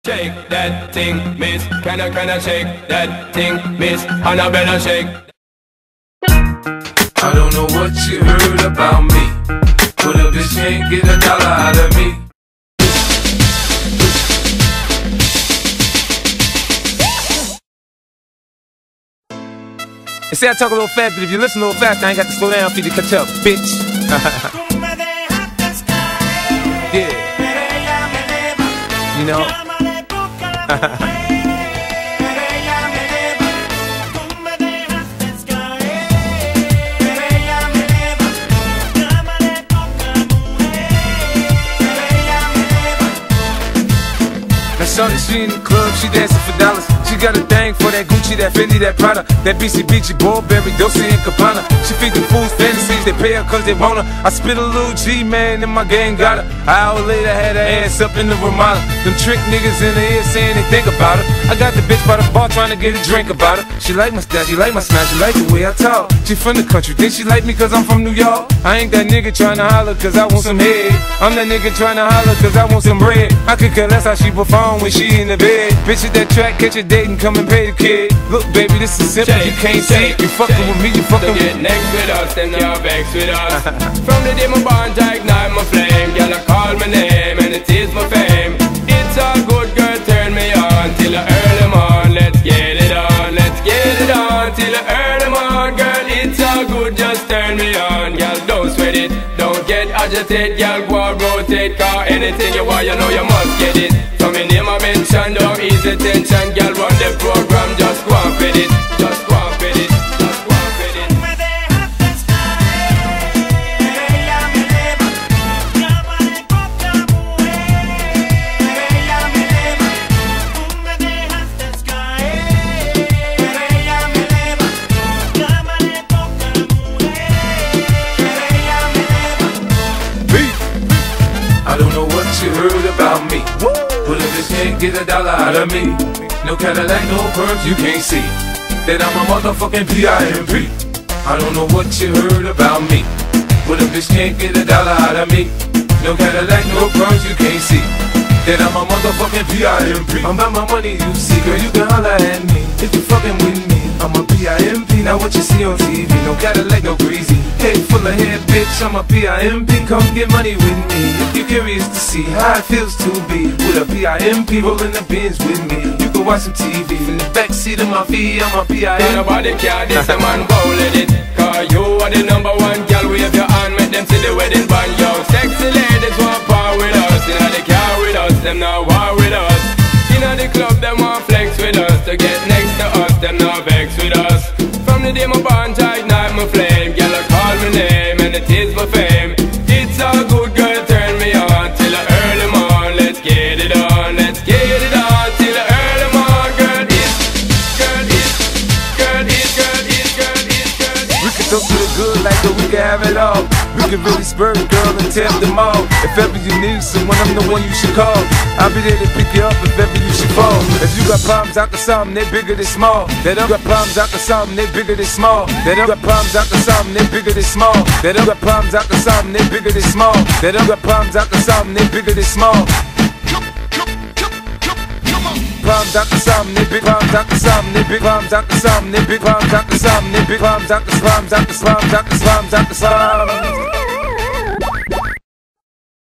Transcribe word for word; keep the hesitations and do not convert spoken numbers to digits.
Shake that thing, miss. Can I, can I shake that thing, miss? Annabella, shake. I don't know what you heard about me, but a bitch can't get a dollar out of me. They say I talk a little fast, but if you listen a little fast, I ain't got to slow down for you to catch up, bitch. Yeah. You know? Shorty, she in the club, she dancing for dollars. She got a thing for that Gucci, that Fendi, that Prada, that B C B G, Burberry, Dolce and Gabbana. She feed the fools fantasies, they pay her cause they want her. I spit a little G, man, and my gang got her. An hour later, had her ass up in the Ramada. Them trick niggas in the ear saying they think about her. I got the bitch by the bar trying to get a drink about her. She like my style, she like my smile, she like the way I talk. She from the country, think she like me cause I'm from New York. I ain't that nigga trying to holler cause I want some head. I'm that nigga trying to holler cause I want some bread. I could care less how she perform when she in the bed. Bitch at that track, catch a date and come and pay the kid. Look baby, this is simple, Shake, you can't shake, see. You fucking shake. with me, you fucking Don't get with me. next with us, them now vex with us. From the day my bond, I ignite my flame. Girl, I call my name and it is my fame. It's all good, girl, turn me on till I earn them on. Let's get it on, let's get it on till I earn them on. Girl, it's all good, just turn me on. Girl, don't sweat it, don't get agitated. Girl, go and rotate, cause anything you want, you know you must get it. So me name I mention, don't ease the tension. Girl, run the program, just go and fit it. Just go and fit it, just go and fit it. I don't know what you heard about me, but a bitch can't get a dollar out of me. No Cadillac, no perms, you can't see that I'm a motherfucking P I M P. I don't know what you heard about me, but a bitch can't get a dollar out of me. No Cadillac, no perms, you can't see that I'm a motherfucking P I M P. I'm about my money, you see, girl, you can holler at me if you fucking with me. I'm a P I M P, now what you see on T V, no Cadillac, no greasy. Head full of hair, bitch, I'm a P I M P. Come get money with me if you're curious to see how it feels to be with a P I M P rolling the bins with me. You can watch some T V from the backseat of my V, I'm a P I M P. Nobody care, this a man bowling it. Cause you are the number one girl, wave your hand, make them see the wedding band. Yo, sexy ladies want power with us, inna the car with us, them not war with us. Inna the club, them want flex with us, to get next to us, them not vex with us. From the day my bond, I ignite my flame. Girl, I call my name and it is my fame. It's all good, girl, turn me on till I earn them on. Let's get it on, let's get it on till I earn them on. Girl, it, girl, it, girl, it, girl, it, girl, it, girl, it. We can talk to the good like that we can have it all. We can really spur the girl and tap them all. If ever you need someone, I'm the one you should call. I'll be there to pick you up if ever you should fall. If you got problems, I can solve them, they bigger than small. They don't got problems, I can solve them, they bigger than small. They don't got problems, I can solve them, they bigger than small. They don't got problems, I can solve them, they bigger than small. They don't got problems, I can solve them, they bigger than small. Problems I can solve them, they big problems I can solve them, they big problems I can solve them, they big problems I can solve them, they big problems I can solve them, I can solve them, I can solve them, I can solve them.